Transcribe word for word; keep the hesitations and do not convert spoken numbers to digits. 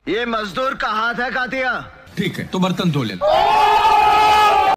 ये मजदूर का हाथ है कातिया। ठीक है तो बर्तन धो लेना।